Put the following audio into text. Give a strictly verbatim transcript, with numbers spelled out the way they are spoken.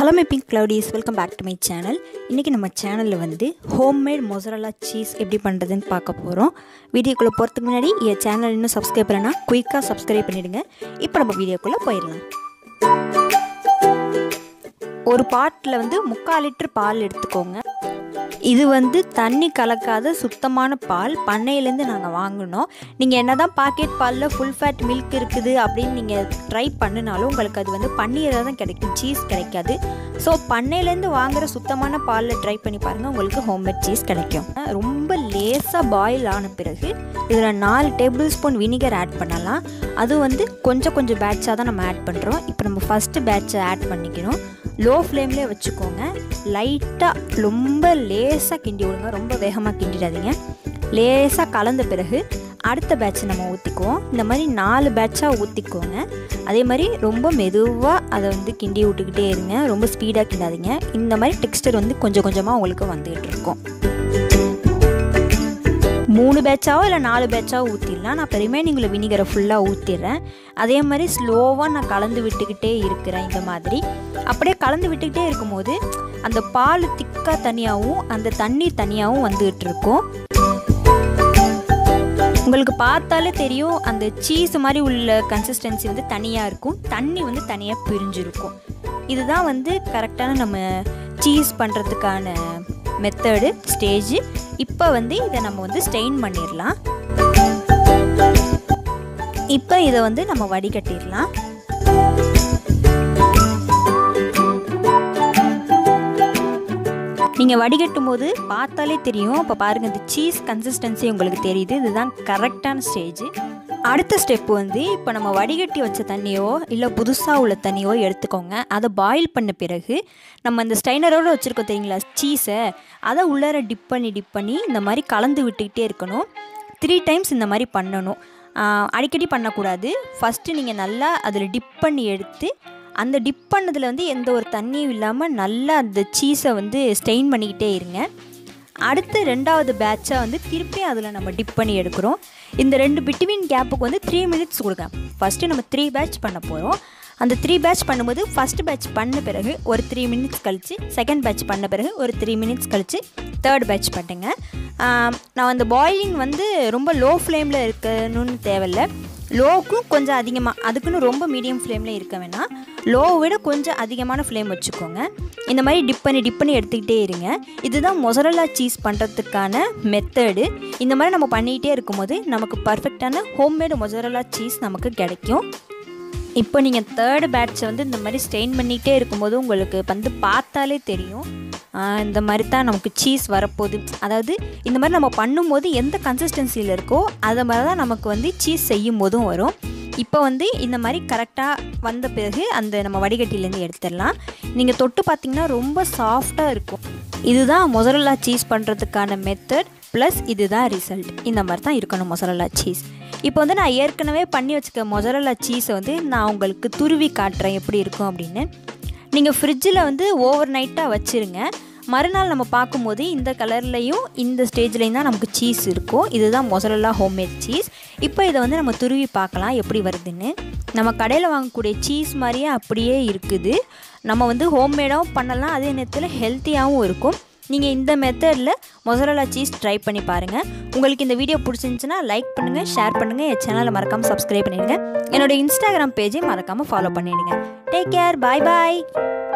Hello my pink cloudies, welcome back to my channel. இன்னைக்கு நம்ம சேனல்ல வந்து homemade mozzarella cheese எப்படி பண்றதுன்னு பார்க்க போறோம். வீடியோக்குள்ள போறதுக்கு முன்னாடி இந்த சேனல் இன்னும் subscribe பண்ணலனா குயிக்கா subscribe பண்ணிடுங்க. இப்போ நம்ம வீடியோக்குள்ள போயிரலாம். ஒரு பாட்ல வந்து முக்கால் லிட்டர் பால் எடுத்துக்கோங்க. இது வந்து தண்ணி கலக்காத சுத்தமான பால் பண்ணையிலேருந்து நாங்கள் வாங்கினோம். நீங்கள் என்ன தான் பாக்கெட் பாலில் ஃபுல் ஃபேட் மில்க் இருக்குது அப்படின்னு நீங்கள் ட்ரை பண்ணினாலும் உங்களுக்கு அது வந்து பன்னீராக தான் கிடைக்கும், சீஸ் கிடைக்காது. ஸோ பண்ணையிலேருந்து வாங்குகிற சுத்தமான பாலில் ட்ரை பண்ணி பாருங்கள், உங்களுக்கு ஹோம்மேட் சீஸ் கிடைக்கும். ரொம்ப லேசாக பாயில் ஆன பிறகு இதில் நாலு டேபிள் ஸ்பூன் வினிகர் ஆட் பண்ணலாம். அது வந்து கொஞ்சம் கொஞ்சம் பேட்சாக தான் நம்ம ஆட் பண்ணுறோம். இப்போ நம்ம ஃபஸ்ட்டு பேட்சை ஆட் பண்ணிக்கணும். லோ ஃப்ளேம்லேயே வச்சுக்கோங்க. லைட்டாக ரொம்ப லேசாக கிண்டி விடுங்க, ரொம்ப வேகமாக கிண்டிடாதீங்க. லேசாக கலந்த பிறகு அடுத்த பேட்சை நம்ம ஊற்றிக்குவோம். இந்த மாதிரி நாலு பேட்சாக ஊற்றிக்கோங்க. அதே மாதிரி ரொம்ப மெதுவாக அதை வந்து கிண்டி விட்டுக்கிட்டே இருங்க, ரொம்ப ஸ்பீடாக கிண்டாதீங்க. இந்த மாதிரி டெக்ஸ்டர் வந்து கொஞ்சம் கொஞ்சமாக உங்களுக்கு வந்துகிட்டு இருக்கும். மூணு பேட்சாவோ இல்லை நாலு பேட்சாவோ ஊற்றிடலாம். நான் இப்போ ரிமைனிங்கில் வினிகரை ஃபுல்லாக ஊற்றிடுறேன். அதே மாதிரி ஸ்லோவாக நான் கலந்து விட்டுக்கிட்டே இருக்கிறேன். இந்த மாதிரி அப்படியே கலந்து விட்டுக்கிட்டே இருக்கும்போது அந்த பால் திக்காக தனியாகவும் அந்த தண்ணீர் தனியாகவும் வந்துகிட்டு இருக்கும். உங்களுக்கு பார்த்தாலே தெரியும் அந்த சீஸ் மாதிரி உள்ள கன்சிஸ்டன்சி வந்து தனியாக இருக்கும், தண்ணி வந்து தனியாக பிரிஞ்சிருக்கும். இதுதான் வந்து கரெக்டான நம்ம சீஸ் பண்ணுறதுக்கான மெத்தடு ஸ்டேஜ். இப்போ வந்து இதை நம்ம வந்து ஸ்டெயின் பண்ணிடலாம். இப்போ இதை வந்து நம்ம வடிகட்டிடலாம். நீங்கள் வடிகட்டும் போது பார்த்தாலே தெரியும். இப்போ பாருங்கள், இந்த சீஸ் கன்சிஸ்டன்சி உங்களுக்கு தெரியுது. இதுதான் கரெக்டான ஸ்டேஜ். அடுத்த ஸ்டெப்பு வந்து இப்போ நம்ம வடிகட்டி வச்ச தண்ணியோ இல்லை புதுசாக உள்ள தண்ணியோ எடுத்துக்கோங்க. அதை பாயில் பண்ண பிறகு நம்ம இந்த ஸ்டைனரோடு வச்சுருக்கோம் தெரியுங்களா சீஸை, அதை உள்ளார டிப் பண்ணி டிப் பண்ணி இந்த மாதிரி கலந்து விட்டுக்கிட்டே இருக்கணும். த்ரீ டைம்ஸ் இந்த மாதிரி பண்ணணும், அடிக்கடி பண்ணக்கூடாது. ஃபஸ்ட்டு நீங்கள் நல்லா அதில் டிப் பண்ணி எடுத்து அந்த டிப் பண்ணதில் வந்து எந்த ஒரு தண்ணியும் இல்லாமல் நல்லா அந்த சீஸை வந்து ஸ்டெயின் பண்ணிக்கிட்டே இருங்க. அடுத்து ரெண்டாவது பேட்சாக வந்து திருப்பி அதில் நம்ம டிப் பண்ணி எடுக்கிறோம். இந்த ரெண்டு பிட்வீன் கேப்புக்கு வந்து த்ரீ மினிட்ஸ் கொடுங்க. ஃபஸ்ட்டு நம்ம த்ரீ பேட்ச் பண்ண போகிறோம். அந்த த்ரீ பேட்ச் பண்ணும்போது ஃபஸ்ட்டு பேட்ச் பண்ண பிறகு ஒரு த்ரீ மினிட்ஸ் கழித்து செகண்ட் பேட்ச் பண்ண பிறகு ஒரு த்ரீ மினிட்ஸ் கழித்து தேர்ட் பேட்ச் பண்ணுங்க. நான் அந்த பாயிலிங் வந்து ரொம்ப லோ ஃப்ளேமில் இருக்கணும்னு தேவையில்லை, லோவுக்கும் கொஞ்சம் அதிகமாக, அதுக்குன்னு ரொம்ப மீடியம் ஃப்ளேமில் இருக்க வேணாம், லோவை விட கொஞ்சம் அதிகமான ஃப்ளேம் வச்சுக்கோங்க. இந்த மாதிரி டிப் பண்ணி டிப் பண்ணி எடுத்துக்கிட்டே இருங்க. இதுதான் மொசரல்லா சீஸ் பண்ணுறதுக்கான மெத்தடு. இந்த மாதிரி நம்ம பண்ணிக்கிட்டே இருக்கும்போது நமக்கு பர்ஃபெக்டான ஹோம்மேடு மொசரல்லா சீஸ் நமக்கு கிடைக்கும். இப்போ நீங்கள் தேர்டு பேட்சை வந்து இந்த மாதிரி ஸ்டெயின் பண்ணிகிட்டே இருக்கும்போது உங்களுக்கு வந்து பார்த்தாலே தெரியும் இந்த மாதிரி தான் நமக்கு சீஸ் வரப்போகுது. அதாவது இந்த மாதிரி நம்ம பண்ணும்போது எந்த கன்சிஸ்டன்சியில் இருக்கோ அதை மாதிரி தான் நமக்கு வந்து சீஸ் செய்யும் போதும் வரும். இப்போ வந்து இந்த மாதிரி கரெக்டாக வந்த பிறகு அந்த நம்ம வடிகட்டிலேருந்து எடுத்துடலாம். நீங்கள் தொட்டு பார்த்திங்கன்னா ரொம்ப சாஃப்டாக இருக்கும். இதுதான் மொசரல்லா சீஸ் பண்ணுறதுக்கான மெத்தட் ப்ளஸ் இதுதான் ரிசல்ட். இந்த மாதிரி தான் இருக்கணும் மொசரல்லா சீஸ். இப்போ வந்து நான் ஏற்கனவே பண்ணி வச்சுக்க மொசரல்லா சீஸை வந்து நான் உங்களுக்கு துருவி காட்டுறேன் எப்படி இருக்கும் அப்படின்னு. நீங்கள் ஃப்ரிட்ஜில் வந்து ஓவர் நைட்டாக வச்சுருங்க. மறுநாள் நம்ம பார்க்கும்போது இந்த கலர்லையும் இந்த ஸ்டேஜ்லேயும் தான் நமக்கு சீஸ் இருக்கும். இதுதான் மொசரல்லா ஹோம்மேட் சீஸ். இப்போ இதை வந்து நம்ம துருவி பார்க்கலாம் எப்படி வருதுன்னு. நம்ம கடையில் வாங்கக்கூடிய சீஸ் மாதிரியே அப்படியே இருக்குது. நம்ம வந்து ஹோம்மேடாகவும் பண்ணலாம், அதே நேரத்தில் ஹெல்த்தியாகவும் இருக்கும். நீங்கள் இந்த மெத்தடில் மொசரல்லா சீஸ் ட்ரை பண்ணி பாருங்கள். உங்களுக்கு இந்த வீடியோ பிடிச்சிருந்துச்சுன்னா லைக் பண்ணுங்கள், ஷேர் பண்ணுங்கள், என் சேனலை மறக்காமல் சப்ஸ்கிரைப் பண்ணிடுங்க. என்னோடய இன்ஸ்டாகிராம் பேஜை மறக்காமல் ஃபாலோ பண்ணிடுங்க. டேக் கேர், பாய் பாய்.